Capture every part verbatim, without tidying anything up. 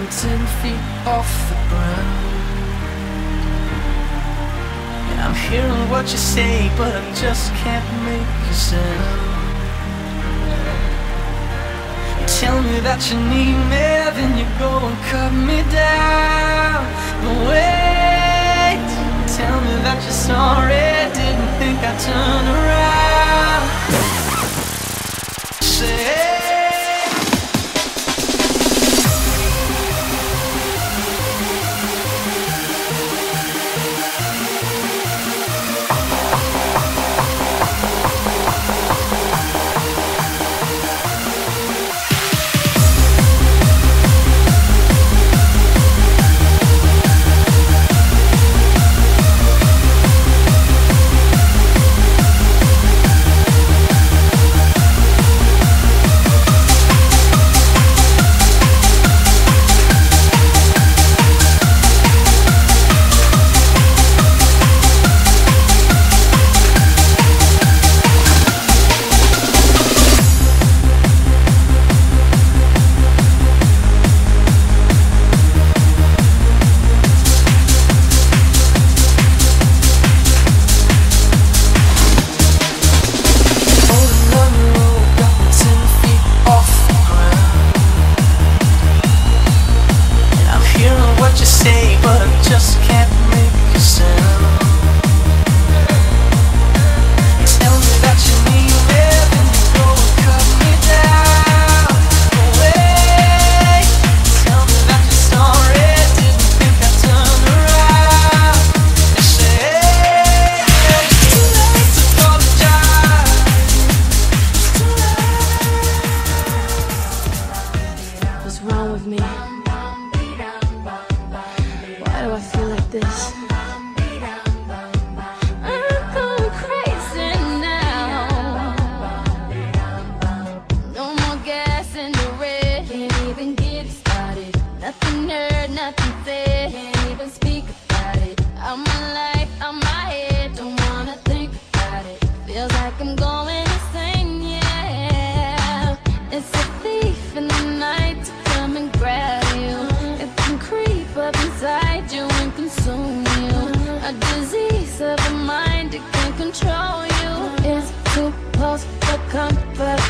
ten feet off the ground. And I'm hearing what you say, but I just can't make a sound. You tell me that you need me, then you go and cut me down. But wait, tell me that you're sorry, didn't think I'd turn around. Say this. I'm going crazy now. No more gas in the red. Can't even get it started. Nothing heard, nothing said. Can't even speak about it. Out my life, out my head. Don't wanna think about it. Feels like I'm going insane, yeah. It's a thief in the night to come and grab you. It can creep up inside you and consume you. A disease of the mind, it can control you. It's too close for comfort.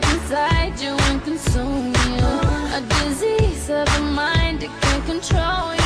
Inside you and consume you. A disease of the mind, it can control you.